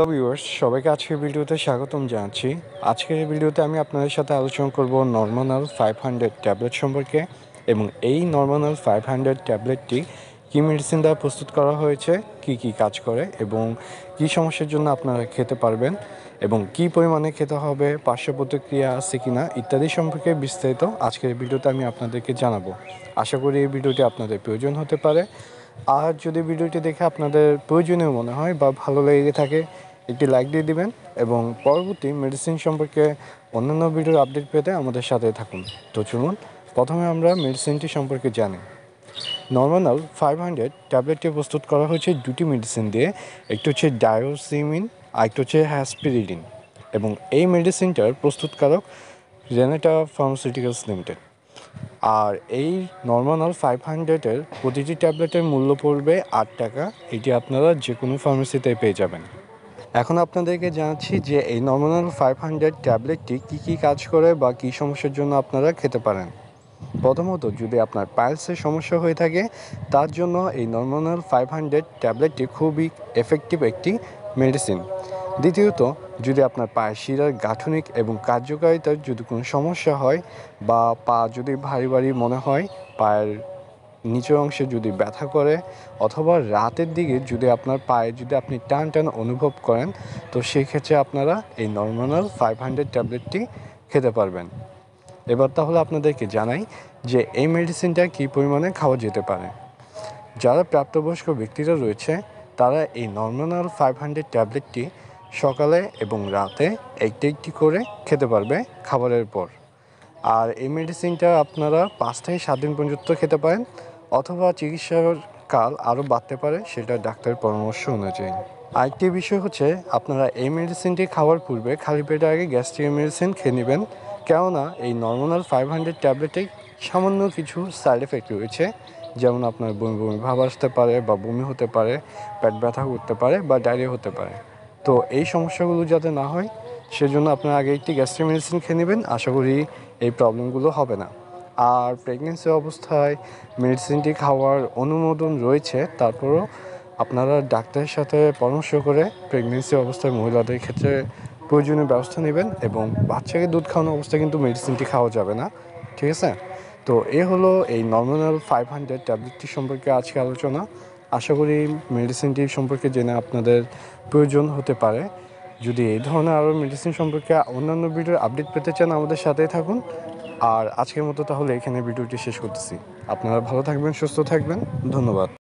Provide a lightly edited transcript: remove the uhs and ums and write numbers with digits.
Hello viewers, সবাইকে আজকের ভিডিওতে স্বাগতম জানাচ্ছি। আজকের এই ভিডিওতে আমি আপনাদের সাথে আলোচনা করব নরমানাল 500 ট্যাবলেট সম্পর্কে এবং এই নরমানাল 500 ট্যাবলেটটি কী মেডিসিন দ্বারা প্রস্তুত করা হয়েছে, কি কাজ করে এবং কী সমস্যার জন্য আপনারা খেতে পারবেন এবং কী পরিমাণে খেতে হবে, পার্শ্ব প্রতিক্রিয়া আছে কি না ইত্যাদি সম্পর্কে বিস্তারিত আজকের এই ভিডিওতে আমি আপনাদেরকে জানাবো। আশা করি এই ভিডিওটি আপনাদের প্রয়োজন হতে পারে। আর যদি ভিডিওটি দেখে আপনাদের প্রয়োজনীয় মনে হয় বা ভালো লেগে থাকে, একটি লাইক দিয়ে দিবেন এবং পরবর্তী মেডিসিন সম্পর্কে অন্যান্য ভিডিওর আপডেট পেতে আমাদের সাথে থাকুন। তো চলুন প্রথমে আমরা মেডিসিনটি সম্পর্কে জানি। নরমানাল 500 ট্যাবলেটটি প্রস্তুত করা হয়েছে দুটি মেডিসিন দিয়ে, একটি হচ্ছে ডায়োসিমিন আর একটি হচ্ছে হ্যাসপিরিডিন এবং এই মেডিসিনটার প্রস্তুতকারক রেনেটা ফার্মাসিউটিক্যালস লিমিটেড। আর এই নরমানাল 500-এর প্রতিটি ট্যাবলেটের মূল্য পড়বে 8 টাকা। এটি আপনারা যে কোনো ফার্মেসিতে পেয়ে যাবেন। এখন আপনাদেরকে জানাচ্ছি যে এই নরমানাল 500 ট্যাবলেটটি কী কাজ করে বা কী সমস্যার জন্য আপনারা খেতে পারেন। প্রথমত, যদি আপনার পাইলসের সমস্যা হয়ে থাকে তার জন্য এই নরমানাল 500 ট্যাবলেটটি খুবই এফেক্টিভ একটি মেডিসিন। দ্বিতীয়ত, যদি আপনার পায়ের শিরার গাঠনিক এবং কার্যকারিতার যদি কোনো সমস্যা হয় বা পা যদি ভারী ভারী মনে হয়, পায়ের নিচের অংশে যদি ব্যথা করে অথবা রাতের দিকে যদি আপনার পায়ে যদি আপনি টান অনুভব করেন, তো সেক্ষেত্রে আপনারা এই নরমানাল 500 ট্যাবলেটটি খেতে পারবেন। এবার তাহলে আপনাদেরকে জানাই যে এই মেডিসিনটা কী পরিমাণে খাওয়া যেতে পারে। যারা প্রাপ্তবয়স্ক ব্যক্তিরা রয়েছে তারা এই নরমানাল 500 ট্যাবলেটটি সকালে এবং রাতে একটি করে খেতে পারবে খাবারের পর। আর এই মেডিসিনটা আপনারা 5 থেকে 7 দিন পর্যন্ত খেতে পারেন অথবা চিকিৎসার কাল আরও বাড়তে পারে, সেটা ডাক্তারের পরামর্শ অনুযায়ী। আরেকটি বিষয় হচ্ছে, আপনারা এই মেডিসিনটি খাওয়ার পূর্বে খালি পেটে আগে গ্যাস্ট্রিক মেডিসিন খেয়ে নেবেন, কেননা এই নরমানাল 500 ট্যাবলেটে সামান্য কিছু সাইড এফেক্ট রয়েছে, যেমন আপনার বমি ভাব আসতে পারে বা বমি হতে পারে, পেট ব্যথা করতে পারে বা ডায়রিয়া হতে পারে। তো এই সমস্যাগুলো যাতে না হয় সেজন্য আপনারা আগে একটি গ্যাস্ট্রিক মেডিসিন খেয়ে নেবেন। আশা করি এই প্রবলেমগুলো হবে না। আর প্রেগনেন্সি অবস্থায় মেডিসিনটি খাওয়ার অনুমোদন রয়েছে, তারপরও আপনারা ডাক্তারের সাথে পরামর্শ করে প্রেগনেন্সি অবস্থায় মহিলাদের ক্ষেত্রে প্রয়োজনীয় ব্যবস্থা নেবেন এবং বাচ্চাকে দুধ খাওয়ানো অবস্থায় কিন্তু মেডিসিনটি খাওয়া যাবে না, ঠিক আছে? তো হলো এই নরমানাল 500 ট্যাবলেটটি সম্পর্কে আজকে আলোচনা। আশা করি মেডিসিনটি সম্পর্কে জেনে আপনাদের প্রয়োজন হতে পারে। যদি এই ধরনের আরও মেডিসিন সম্পর্কে অন্যান্য ভিডিওর আপডেট পেতে চান আমাদের সাথেই থাকুন। আর আজকের মতো তাহলে এখানে ভিডিওটি শেষ করতেছি। আপনারা ভালো থাকবেন, সুস্থ থাকবেন, ধন্যবাদ।